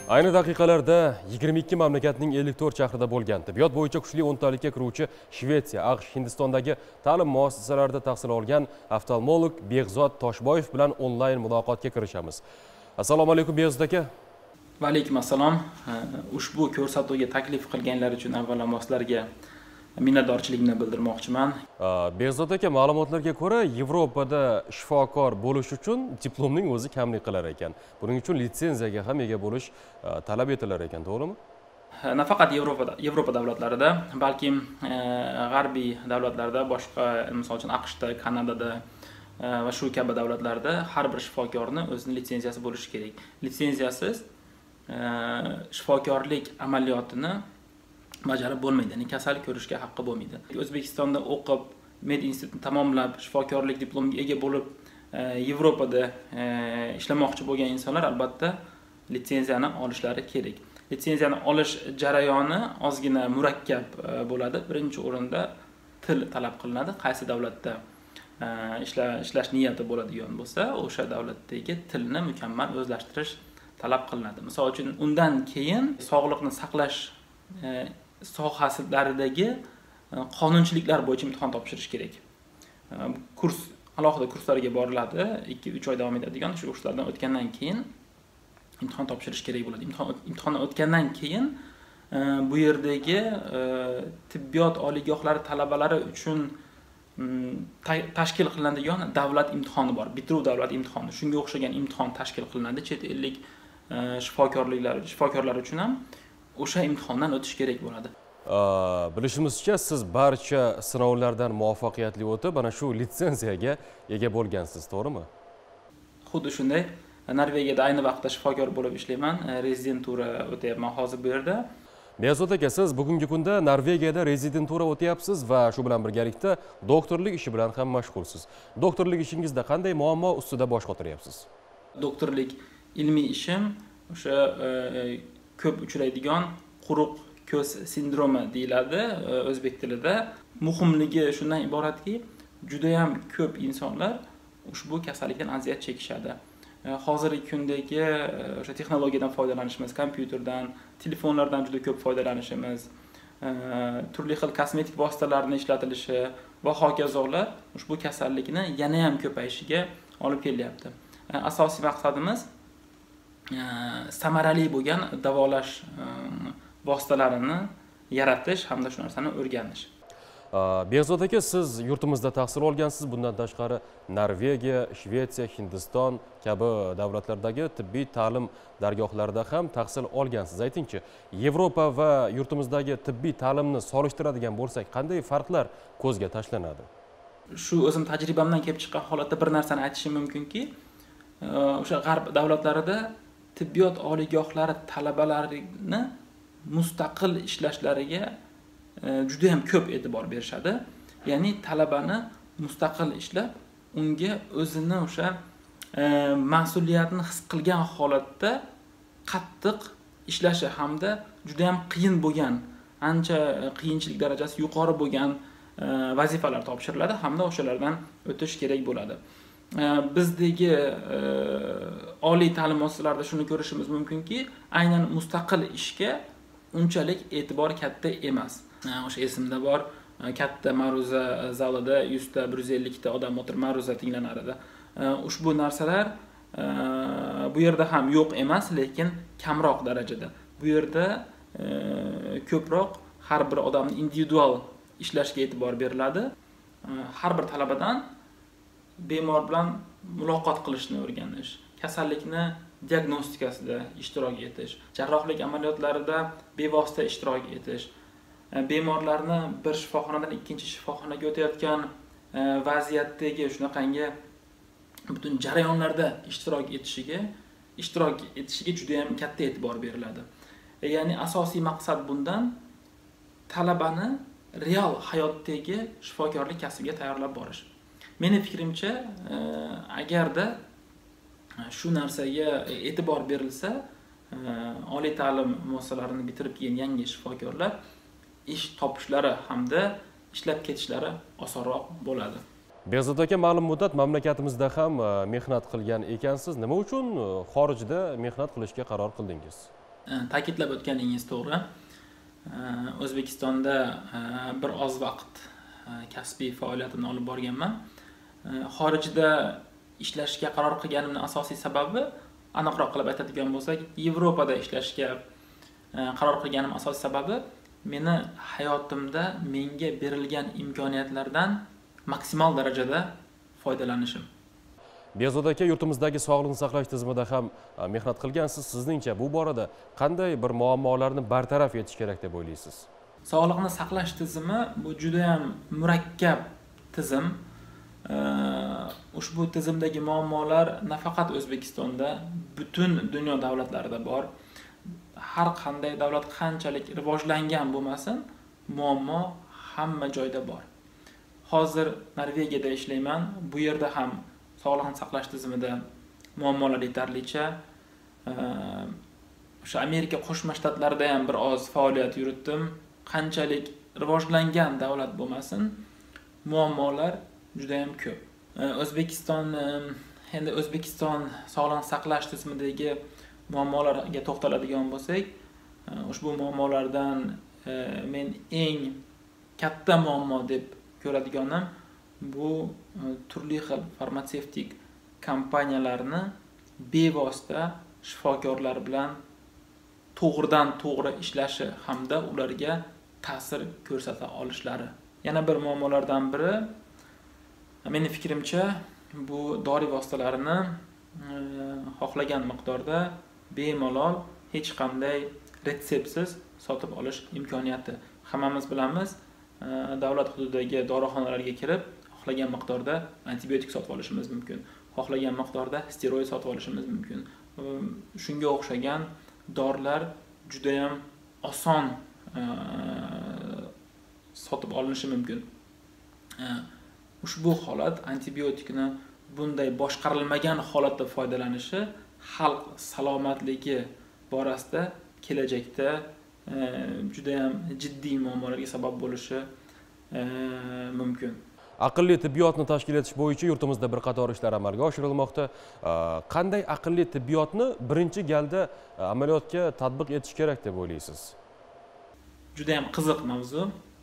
Ayni daqiqalarda 22 mamlakatning 54 shahrida bo'lgan tibbiyot bo'yicha kuchli 10 talikka kiruvchi Shvetsiya, AQSh, Hindistondagi ta'lim muassasalarida tahsil olgan oftalmolog Behzod Toshboyev bilan onlayn muloqotga kirishamiz. Assalomu alaykum Behzod aka. Va alaykum assalom. Ushbu ko'rsatuvga taklif qilganlar uchun avvalambor sizlarga minnatdorchilikni bildirmoqchiman. Behzod aka, ma'lumotlarga ko'ra, Yevropada shifokor bo'lish uchun diplomning o'zi kamlik qilar ekan. Buning uchun litsenziyaga ham ega bo'lish talab etilar ekan, to'g'rimi? Nafaqat Yevropa davlatlarida, balki g'arbiy davlatlarda, boshqa, misol uchun AQShda, Kanadada va shu kabi davlatlarda har bir shifokorni o'zining litsenziyasi bo'lishi kerak. Litsenziyasiz shifokorlik amaliyotini bajarib bo'lmaydi. Ya'ni kasal ko'rishga haqqi bo'lmaydi. O'zbekistonda o'qib, med institutini tamomlab, shifokorlik diplomiga ega bo'lib, Yevropada ishlamoqchi bo'lgan insonlar albatta litsenziyani olishlari kerak. Litsenziyani olish jarayoni ozgina murakkab bo'ladi. Birinchi o'rinda til talab qilinadi. Qaysi davlatda ishlash niyati bo'ladigan bo'lsa, o'sha davlatdagi tilni mukammal o'zlashtirish talab qilinadi. Misol uchun, undan keyin sog'liqni saqlash sohasilaridagi qonunchiliklar bo'yicha imtihon topshirish kerak. Alohida kurslarga boriladi, 2-3 oy davom etadigan shu kurslardan o'tgandan keyin imtihon topshirish kerak bo'ladi. Imtihonni o'tgandan keyin bu yerdagi tibbiyot oliygohlari talabalari uchun tashkil qilinadigan davlat imtihoni bor. Bitiruv davlat imtihoni. Shunga o'xshagan imtihon tashkil qilinadi. Chet ellik shifokorlar uchun ham o'sha imtihondan o'tish kerak bo'ladi. Bilishimizcha, siz barcha sinovlardan muvaffaqiyatli o'tib, ana shu litsenziyaga ega bo'lgansiz, to'g'rimi? Xuddi shunday. Norvegiyada ayni vaqtda shifokor bo'lib ishlayman. Rezidentura o'tayapman hozir bu yerda. Behzod aka, siz bugungi kunda Norvegiyada rezidentura o'tayapsiz va shu bilan birgalikda doktorlik ishi bilan ham mashg'ulsiz. Doktorlik ishingizda qanday muammo ustida bosh qotiryapsiz? Doktorlik ilmiy ishim o'sha ko'p uchraydigan quruq ko'z sindromi deyiladi o'zbek tilida. Muhimligi shundan iboratki, juda ham ko'p insonlar ushbu kasallikdan aziyat chekishadi. Hozirgi kundagi o'sha texnologiyadan foydalanishimiz, kompyuterdan, telefonlardan juda ko'p foydalanishimiz, turli xil kosmetik vositalarning ishlatilishi va hokazolar ushbu kasallikni yana ham ko'payishiga olib kelyapti. Asosiy maqsadimiz samarali bo'lgan davolash vositalarini yaratish hamda shu narsani o'rganish. Behzod aka, siz yurtimizda tahsil olgansiz. Bundan tashqari Norvegiya, Shvetsiya, Hindiston kabi davlatlardagi tibbiy ta'lim dargohlarida ham tahsil olgansiz. Aytingchi, Yevropa va yurtimizdagi tibbiy ta'limni solishtiradigan bo'lsak, qanday farqlar ko'zga tashlanadi? Shu o'zim tajribamdan kelib chiqqan holatda bir narsani aytishim mumkinki, o'sha g'arb davlatlarida tibbiyot oliygohlari talabalarini mustaqil ishlashlariga juda ham ko'p e'tibor berishadi. Ya'ni talabani mustaqil ishlab, unga o'zini o'sha mas'uliyatni his qilgan holatda qattiq ishlashi hamda juda ham qiyin bo'lgan, ancha qiyinchilik darajasi yuqori bo'lgan vazifalar topshiriladi hamda o'shalardan o'tish kerak bo'ladi. Bizdagi oliy ta'lim muassasalarida shuni ko'rishimiz mumkinki, aynan mustaqil ishga unchalik e'tibor katta emas. O'sha esimda bor, katta ma'ruza zalida 100 ta, 150 ta odam o'tirib ma'ruza tinglanar edi. Ushbu narsalar bu yerda ham yo'q emas, lekin kamroq darajada. Bu yerda ko'proq har bir odamning individual ishlashga e'tibor beriladi. Har bir talabadan bemor bilan muloqot qilishni o'rganish, kasallikni diagnostikasida ishtirok etish, jarrohlik amaliyotlarida bevosita ishtirok etish, bemorlarni bir shifoxonadan ikkinchi shifoxonaga o'tayotgan vaziyatdagi shunaqangi butun jarayonlarda ishtirok etishiga juda ham katta e'tibor beriladi. Ya'ni asosiy maqsad bundan talabani real hayotdagi shifokorlik kasbiga tayyorlab borish. Meni fikrimcha, agarda shu narsaga e'tibor berilsa, oliy ta'lim muassasalarini bitirib kelgan yangi shifokorlar ish topishlari hamda ishlab ketishlari osonroq bo'ladi. Behzod aka, ma'lum muddat mamlakatimizda ham mehnat qilgan ekansiz. Nima uchun xorijda mehnat qilishga qaror qildingiz? Ta'kidlab o'tganingiz to'g'ri. O'zbekistonda bir oz vaqt kasbiy faoliyatimni olib borganman. Xorijda ishlashga qaror qilganimning asosiy sababi, aniqroq qilib aytadigan bo'lsak, Yevropada ishlashga qaror qilganim asosiy sababi meni hayotimda menga berilgan imkoniyatlardan maksimal darajada foydalanishim. Behzod aka, yurtimizdagi sog'liqni saqlash tizimida ham mehnat qilgansiz. Sizningcha bu borada qanday bir muammolarni bartaraf etish kerak deb o'ylaysiz? Sog'liqni saqlash tizimi bu juda ham murakkab tizim. Ushbu tizimdagi muammolar nafaqat O'zbekistonda, butun dunyo davlatlarida bor. Har qanday davlat qanchalik rivojlangan bo'lmasin, muammo hamma joyda bor. Hozir Norvegiyada ishlayman. Bu yerda ham sog'liqni saqlash tizimida muammolar yetarlicha. O'sha Amerika Qo'shma Shtatlarida ham bir oz faoliyat yuritdim. Qanchalik rivojlangan davlat bo'lmasin, muammolar juda ham ko'p. O'zbekiston sog'liqni saqlash tizimidagi muammolarga to'xtaladigan bo'lsak, ushbu muammolardan men eng katta muammo deb ko'radiganim bu turli xil farmatsevtik kompaniyalarni bevosita shifokorlar bilan to'g'ridan to'g'ri ishlashi hamda ularga ta'sir ko'rsata olishlari. Yana bir muammolardan biri, mening fikrimcha, bu dori vositalarini xohlagan miqdorda bemalol hech qanday retseptsiz sotib olish imkoniyati. Hammamiz bilamiz, davlat hududidagi dorixonalarga kirib, xohlagan miqdorda antibiotik sotib olishimiz mumkin. Xohlagan miqdorda steroid sotib olishimiz mumkin. Shunga o'xshagan dorilar juda ham oson sotib olinishi mumkin. Ushbu holat, antibiotikni bunday boshqarilmagan holatda foydalanishi xalq salomatligi borasida kelajakda juda ham jiddiy muammolarga sabab bo'lishi mumkin. Aqlli tibbiyotni tashkil etish bo'yicha yurtimizda bir qator ishlar amalga oshirilmoqda. Qanday aqlli tibbiyotni birinchi galda amaliyotga tatbiq etish kerak deb o'ylaysiz? Juda ham qiziq mavzu.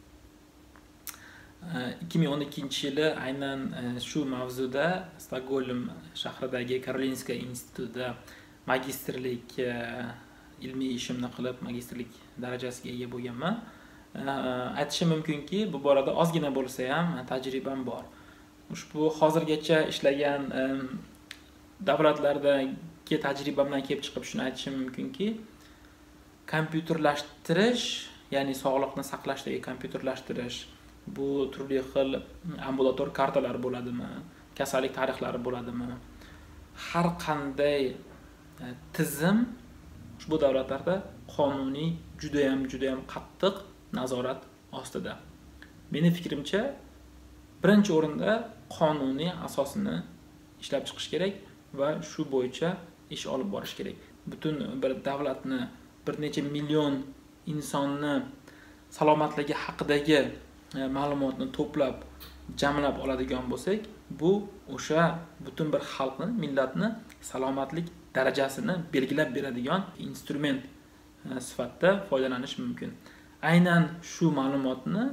2012-yili aynan shu mavzuda Stokgolm shahridagi Karolinska institutida magistrlik ilmiy ishimni qilib, magistrlik darajasiga ega bo'lganman. Aytishim mumkinki, bu borada ozgina bo'lsa ham tajribam bor. Ushbu hozirgacha ishlagan davlatlardagi tajribamdan kelib chiqib shuni aytishim mumkinki, kompyuterlashtirish, ya'ni sog'liqni saqlashdagi kompyuterlashtirish, bu turli xil ambulator kartalar bo'ladimi, kasallik tarixlari bo'ladimi, har qanday tizim ushbu davlatlarda qonuniy juda ham qattiq nazorat ostida. Meni fikrimcha, birinchi o'rinda qonuniy asosini ishlab chiqish kerak va shu bo'yicha ish olib borish kerak. Butun bir davlatni, bir necha million insonni salomatligi haqidagi ma'lumotni to'plab, jamlab oladigan bo'lsak, bu o'sha butun bir xalqni, millatni salomatlik darajasini belgilab beradigan instrument sifatida foydalanish mumkin. Aynan shu ma'lumotni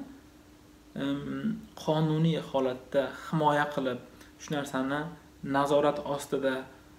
qonuniy holatda himoya qilib, shu narsani nazorat ostida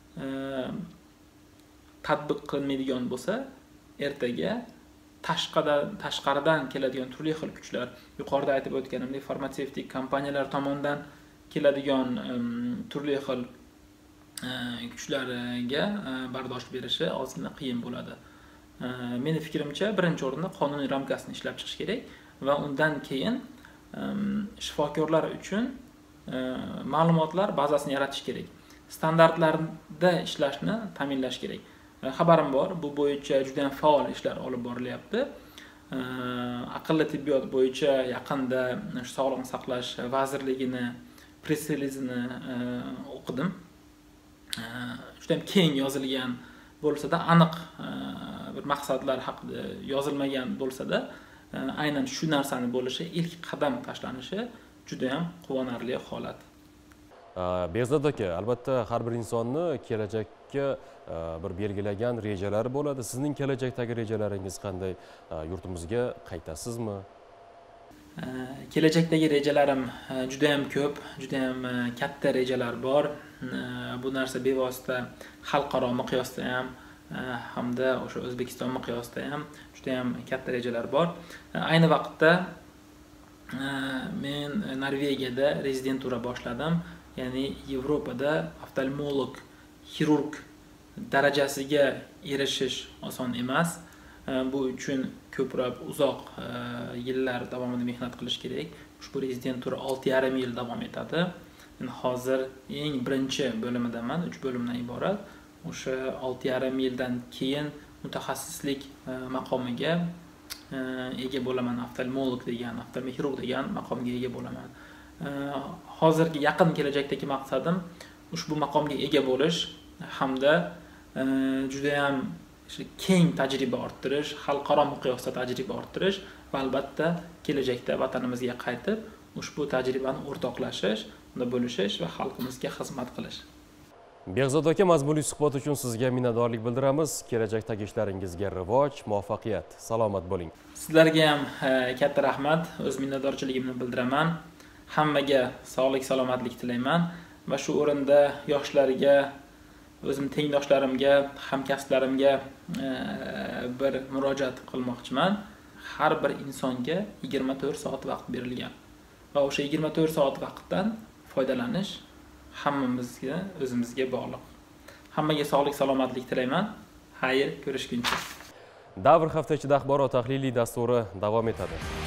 tatbiq qilinmaydigan bo'lsa, ertaga tashqaridan keladigan turli xil kuchlar, yuqorida aytib o'tganimdek farmatsevtik kompaniyalar tomonidan keladigan turli xil kuchlarga bardosh berishi ozgina qiyin bo'ladi. Meni fikrimcha, birinchi o'rinda qonuniy ramkasini ishlab chiqish kerak va undan keyin shifokorlar uchun ma'lumotlar bazasini yaratish kerak. Standartlarda ishlashni ta'minlash kerak. Xabarim bor, bu bo'yicha juda ham faol ishlar olib borilyapti. Aqlli tibbiyot bo'yicha yaqinda Sog'liqni saqlash vazirligini press-relizini o'qidim. Juda ham keng yozilgan bo'lsa-da, aniq bir maqsadlar haqida yozilmagan bo'lsa-da, aynan shu narsani bo'lishi, ilk qadam tashlanishi juda ham quvonarli holat. Behzod aka, albatta har bir insonni kelajakka bir belgilagan rejalari bo'ladi. Sizning kelajakdagi rejalaringiz qanday? Yurtimizga qaytasizmi? Kelajakdagi rejalarim juda ham ko'p, juda ham katta rejalar bor. Bu narsa bevosita xalqaro miqyosda ham hamda o'sha O'zbekiston miqyosida ham juda ham katta rejalar bor. Ayni vaqtda men Norvegiyada rezidentura boshladim. Ya'ni Yevropada oftalmolog, xirurg darajasiga erishish oson emas. Bu uchun ko'proq uzoq yillar davomida mehnat qilish kerak. Ushbu rezidentura 6,5 yil davom etadi. Men hozir eng birinchi bo'limidaman, 3 bo'limdan iborat. O'sha 6,5 yildan keyin mutaxassislik maqomiga ega bo'laman, oftalmolog degan, oftalmoxirurg degan maqomga ega bo'laman. Hozirgi yaqin kelajakdagi maqsadim ushbu maqomga ega bo'lish hamda juda ham keng tajriba orttirish, xalqaro miqyosda tajriba orttirish va albatta kelajakda vatanimizga qaytib ushbu tajribani o'rtoqlashish, unda bo'lishish va xalqimizga xizmat qilish. Behzod aka, mazmunli suhbat uchun sizga minnatdorlik bildiramiz. Kelajakdagi ishlaringizga rivoj, muvaffaqiyat, salomat bo'ling. Sizlarga ham katta rahmat, o'z minnatdorchiligimni bildiraman. Hammaga sog'lik, salomatlik tilayman va shu o'rinda yoshlarga, o'zim tengdoshlarimga, hamkasblarimga bir murojaat qilmoqchiman. Har bir insonga 24 soat vaqt berilgan va o'sha 24 soat vaqtdan foydalanish hammamizga, o'zimizga bog'liq. Hammaga sog'lik, salomatlik tilayman. Xayr, ko'rishguncha. Davr hafta ichida axborot tahliliy dasturi davom etadi.